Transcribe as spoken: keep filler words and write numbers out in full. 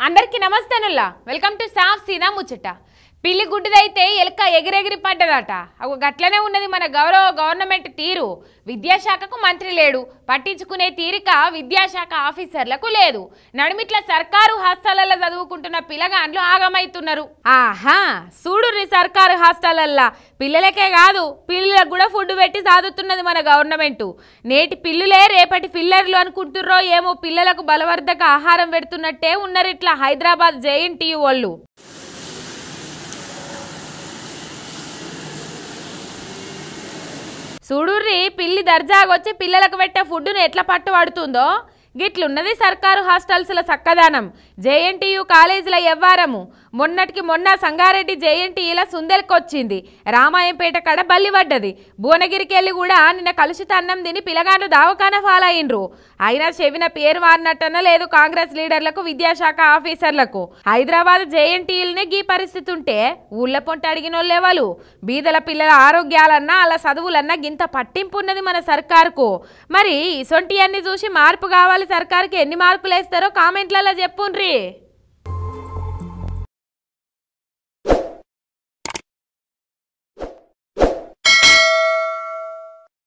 అందరికీ నమస్తేనుల్లా welcome to సాఫ్ సీదా ముచ్చట పిల్లి గుడ్డిదైతే ఎలక ఎగిరెగిరి పడ్డదట అగో గట్లనే ఉన్నది మన గౌరవ గవర్నమెంట్ తీరు విద్యాశాఖకు మంత్రి లేడు పట్టించుకునే తీరిక విద్యాశాఖ ఆఫీసర్లకు లేదు నడిమిట్ల సర్కారు హాస్టళ్లలో చదువుకుంటున్న పిల్లగాండ్లు ఆగమైతున్నారు ఆహా చూడుర్రి సర్కారు హాస్టళ్లల్లా పిల్లలకే కాదు పిల్లలకు కూడా ఫుడ్ పెట్టి సాదుతున్నది మన గవర్నమెంట్ నేటి పిల్లులే రేపటి పిల్లర్లు అనుకుంటుర్రో ఏమో పిల్లలకు బలవర్ధక ఆహారం పెడుతున్నట్టే ఉన్నారు ఇట్లా హైదరాబాద్ జేఎన్టీయూ వాళ్ళు చూడుర్రి పిల్లి దర్జాగొచ్చి పిల్లలకు పెట్టే ఫుడ్ను ఎట్లా పట్టు పడుతుందో గిట్లున్నది సర్కారు హాస్టల్స్ల సక్కదానం జేఎన్టీయూ కాలేజీల ఎవ్వారము మొన్నటికి మొన్న సంగారెడ్డి జేఎన్టీయూల సుందెల్కొచ్చింది రామాయంపేట కడ బల్లి పడ్డది భువనగిరికి వెళ్ళి కూడా నిన్న కలుషిత అన్నం తిని పిల్లగాండ్లు దావకాన ఫాలయ్యిండ్రు అయినా చెవిన పేరు మారినట్టన లేదు కాంగ్రెస్ లీడర్లకు విద్యాశాఖ ఆఫీసర్లకు హైదరాబాద్ జేఎన్టీయూలనే గీ పరిస్థితి ఉంటే ఊళ్ళ పొంట అడిగినోళ్ళేవాళ్ళు బీదల పిల్లల ఆరోగ్యాలన్నా అలా చదువులన్నా గింత పట్టింపు ఉన్నది మన సర్కారుకు మరి ఇసొంటి అన్ని చూసి మార్పు కావాలి సర్కారుకి ఎన్ని మార్కులు వేస్తారో కామెంట్లలో చెప్పుండ్రి।